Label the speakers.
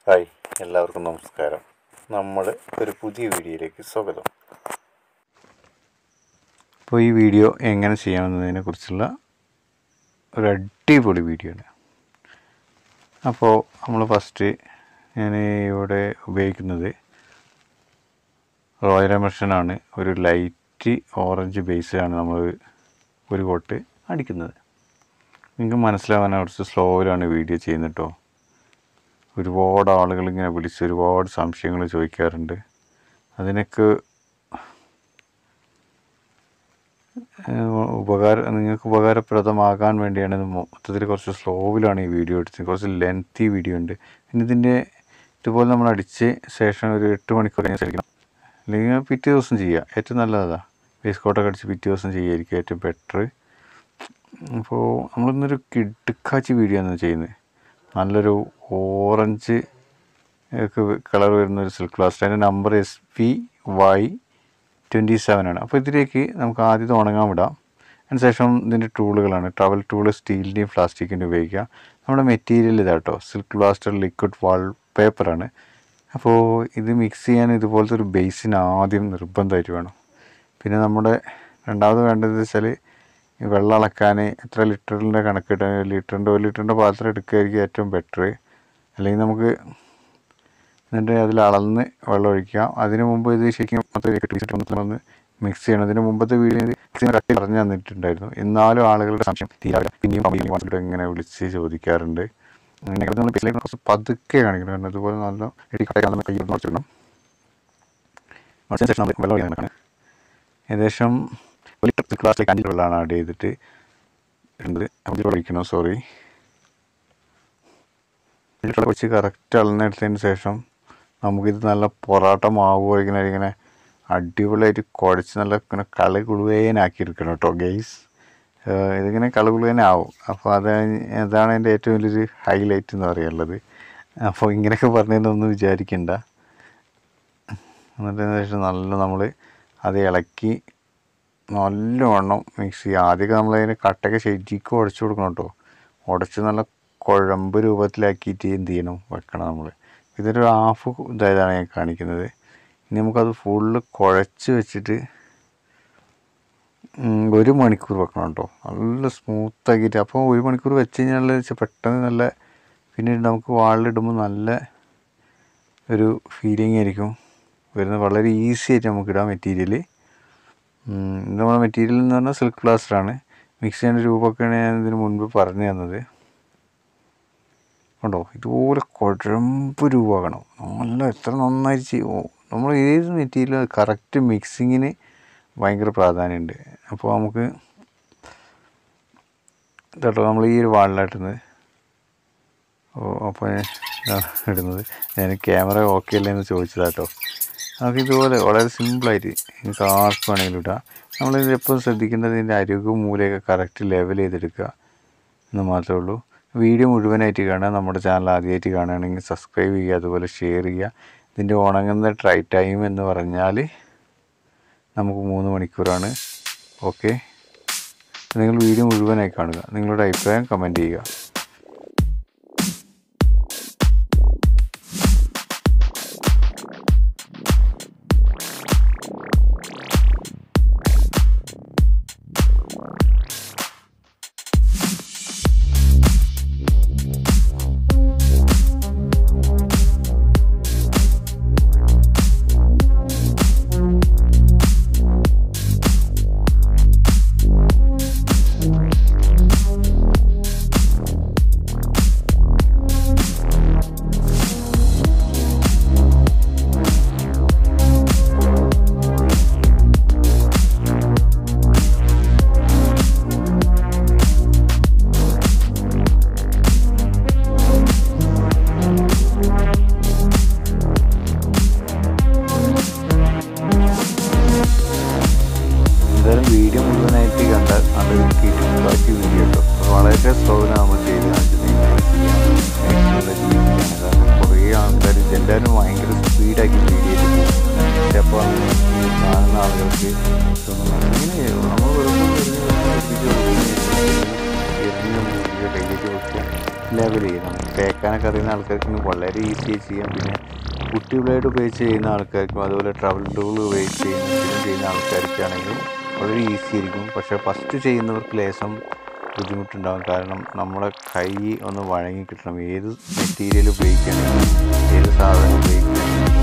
Speaker 1: Hi, എല്ലാവർക്കും നമസ്കാരം. നമ്മൾ ഒരു പുതിയ വീഡിയോയിലേക്ക് സ്വാഗതം. അപ്പോൾ ഈ വീഡിയോ എങ്ങനെ ചെയ്യാമെന്നതിനെ കുറിച്ചുള്ള ഒരു അടിപൊളി വീഡിയോ ആണ്. അപ്പോൾ നമ്മൾ ഫസ്റ്റ് ഞാൻ ഇവിടെ ഉപയോഗിക്കുന്നത് റോയൽ എമർഷനാണ്. ഒരു ലൈറ്റ് ഓറഞ്ച് ബേസിലാണ് നമ്മൾ ഒരു കോട്ട് അടിക്കുന്നത്. നിങ്ങൾക്ക് മനസ്സിലാവാൻ കുറച്ച് സ്ലോയിലാണ് വീഡിയോ ചെയ്യുന്നത് കേട്ടോ. ഒരുപാട് ആളുകൾ ഇങ്ങനെ വിളിച്ച് ഒരുപാട് സംശയങ്ങൾ ചോദിക്കാറുണ്ട്. അതിനൊക്കെ നിങ്ങൾക്ക് ഉപകാരപ്രദമാകാൻ വേണ്ടിയാണ് ഇത് മൊത്തത്തിൽ കുറച്ച് സ്ലോവിലാണ് ഈ വീഡിയോ എടുത്തത്. കുറച്ച് ലെങ്തി വീഡിയോ ഉണ്ട്. പിന്നെ ഇതുപോലെ നമ്മൾ അടിച്ച് ശേഷം ഒരു 8 മണിക്കൂർ കഴിഞ്ഞ് ശരിക്കണം, അല്ലെങ്കിൽ പിറ്റേ ദിവസം ചെയ്യുക. ഏറ്റവും നല്ലതാണ് ഫേസ് കോട്ടൊക്കെ അടിച്ച് പിറ്റേ ദിവസം ചെയ്യുമായിരിക്കും ഏറ്റവും ബെറ്റർ. അപ്പോൾ നമ്മളിന്നൊരു കിടുക്കാച്ചി വീഡിയോ ആണ് ചെയ്യുന്നത്. നല്ലൊരു ഓറഞ്ച് കളർ വരുന്നൊരു സിൽക്ക് പ്ലാസ്റ്റർ. അതിൻ്റെ നമ്പർ SPY27 ആണ്. അപ്പോൾ ഇതിലേക്ക് നമുക്ക് ആദ്യത്തെ ഉണങ്ങാൻ വിടാം. അതിനുശേഷം ഇതിൻ്റെ ടൂളുകളാണ് ട്രവൽ ടൂള്, സ്റ്റീലിൻ്റെയും പ്ലാസ്റ്റിക്കിൻ്റെയും ഉപയോഗിക്കുക. നമ്മുടെ മെറ്റീരിയൽ ഇതാട്ടോ, സിൽക്ക് പ്ലാസ്റ്റർ ലിക്വിഡ് വാൾപേപ്പറാണ്. അപ്പോൾ ഇത് മിക്സ് ചെയ്യാൻ ഇതുപോലത്തെ ഒരു ബേസിന് ആദ്യം നിർബന്ധമായിട്ട് വേണം. പിന്നെ നമ്മുടെ രണ്ടാമത് വേണ്ടത് വെച്ചാൽ വെള്ളം അളക്കാൻ എത്ര ലിറ്ററിൻ്റെ കണക്കിട്ട്, 1 ലിറ്ററിൻ്റെ പാത്രം എടുക്കുകയായിരിക്കും ഏറ്റവും ബെറ്റർ. അല്ലെങ്കിൽ നമുക്ക് എന്നിട്ട് അതിൽ അളന്ന് വെള്ളം ഒഴിക്കുക. അതിന് മുമ്പ് ഇത് ശരിക്കും ഒന്ന് മിക്സ് ചെയ്യണം. അതിന് മുമ്പത്തെ വീഡിയോ കറക്റ്റ് പറഞ്ഞു തന്നിട്ടുണ്ടായിരുന്നു. എന്നാലും ആളുകളുടെ സംശയം തീരാതെ പിന്നെയും ഇങ്ങനെ വിളിച്ച് ചോദിക്കാറുണ്ട്. നമ്മൾ കുറച്ച് പതുക്കെ കാണിക്കണം, കാരണം അതുപോലെ നല്ല കൈ കുറച്ചിടണം. ശേഷം വെള്ളം ഒഴിക്കാൻ ഏകദേശം ക്ലാസ്സിലേക്ക് 5 വെള്ളമാണ് ആഡ് ചെയ്തിട്ട് ഒഴിക്കണം. സോറി, ഒഴിച്ച് കറക്റ്റ് അളന്നെടുത്തതിന് ശേഷം നമുക്കിത് നല്ല പൊറോട്ട മാവ് ഇങ്ങനെ അടിപൊളിയായിട്ട് കുഴച്ച് നല്ല ഇങ്ങനെ കളുകുളുവേനാക്കി എടുക്കണം കേട്ടോ ഗെയ്സ്. ഇതിങ്ങനെ കളുകുളുവേനാവും. അപ്പോൾ അതാണ് എൻ്റെ ഏറ്റവും വലിയൊരു ഹൈലൈറ്റ് എന്ന് പറയുള്ളത്. അപ്പോൾ ഇങ്ങനെയൊക്കെ പറഞ്ഞതൊന്നും വിചാരിക്കണ്ട. എന്നിട്ടതിന് ശേഷം നമ്മൾ അത് ഇളക്കി നല്ലവണ്ണം മിക്സ് ചെയ്യുക. ആദ്യമൊക്കെ നമ്മളതിന് കട്ടയൊക്കെ ശരിക്കും ഉടച്ചു കൊടുക്കണം കേട്ടോ. ഉടച്ച് നല്ല കുഴമ്പ് രൂപത്തിലാക്കിയിട്ട് എന്ത് ചെയ്യണം, വെക്കണം നമ്മൾ. ഇതൊരു ഹാഫ് ഇതായതാണ് ഞാൻ കാണിക്കുന്നത്. ഇനി നമുക്കത് ഫുള്ള് കുഴച്ച് വെച്ചിട്ട് 1 മണിക്കൂർ വെക്കണം കേട്ടോ, നല്ല സ്മൂത്താക്കിയിട്ട്. അപ്പോൾ 1 മണിക്കൂർ വെച്ച് കഴിഞ്ഞാൽ പെട്ടെന്ന് നല്ല, പിന്നെ നമുക്ക് വാളിലിടുമ്പോൾ നല്ല ഒരു ഫീലിംഗ് ആയിരിക്കും വരുന്നത്. വളരെ ഈസി ആയിട്ട് നമുക്കിടാം മെറ്റീരിയൽ. നമ്മുടെ മെറ്റീരിയൽ എന്ന് പറഞ്ഞാൽ സിൽക്ക് പ്ലാസ്റ്ററാണ്. മിക്സ് ചെയ്യേണ്ട രൂപമൊക്കെയാണ് ഞാൻ ഇതിന് മുൻപ് പറഞ്ഞു തന്നത്. കണ്ടോ, ഇതുപോലെ കുഴമ്പ് രൂപമാകണം. നല്ല എത്ര നന്നായിട്ട് ചെയ്യും നമ്മൾ ഏത് മെറ്റീരിയൽ കറക്റ്റ് മിക്സിങ്ങിന് ഭയങ്കര പ്രാധാന്യമുണ്ട്. അപ്പോൾ നമുക്ക് കേട്ടോ നമ്മൾ ഈ ഒരു വാളിലാട്ടുന്നത്. അപ്പോൾ ഇടുന്നത് ഞാൻ ക്യാമറ ഓക്കെ അല്ലേ എന്ന് ചോദിച്ചതാട്ടോ. നമുക്ക് ഇതുപോലെ വളരെ സിമ്പിളായിട്ട് നിങ്ങൾക്ക് ആർക്ക് വേണമെങ്കിലും ഇടാം. നമ്മളിത് എപ്പോഴും ശ്രദ്ധിക്കേണ്ടത് ഇതിൻ്റെ അരികും മൂലയൊക്കെ കറക്റ്റ് ലെവൽ ചെയ്തെടുക്കുക എന്ന് മാത്രമേ ഉള്ളൂ. വീഡിയോ മുഴുവനായിട്ട് കാണുക. നമ്മുടെ ചാനൽ ആദ്യമായിട്ട് കാണുകയാണെങ്കിൽ സബ്സ്ക്രൈബ് ചെയ്യുക, അതുപോലെ ഷെയർ ചെയ്യുക. ഇതിൻ്റെ ഉണങ്ങുന്ന ട്രൈ ടൈം എന്ന് പറഞ്ഞാൽ നമുക്ക് 3 മണിക്കൂറാണ്. ഓക്കെ, നിങ്ങൾ വീഡിയോ മുഴുവനായി കാണുക. നിങ്ങളുടെ അഭിപ്രായം കമൻറ്റ് ചെയ്യുക. ചെയ്യാനൊക്കെ അറിയുന്ന ആൾക്കാർക്ക് വളരെ ഈസിയായി ചെയ്യാം. പിന്നെ കുട്ടി ബ്ലേഡ് ഉപയോഗിച്ച് ചെയ്യുന്ന ആൾക്കാർക്കും അതുപോലെ ട്രവൽ ടൂൾ ഉപയോഗിച്ച് ചെയ്യുന്ന ആൾക്കാർക്കാണെങ്കിൽ വളരെ ഈസി ആയിരിക്കും. പക്ഷേ ഫസ്റ്റ് ചെയ്യുന്നവർക്ക് ലേശം ബുദ്ധിമുട്ടുണ്ടാകും. കാരണം നമ്മളെ കൈ ഒന്ന് വഴങ്ങി കിട്ടണം. ഏത് മെറ്റീരിയൽ ഉപയോഗിക്കുകയാണെങ്കിലും ഏത് സാധനം ഉപയോഗിക്കുകയാണെങ്കിലും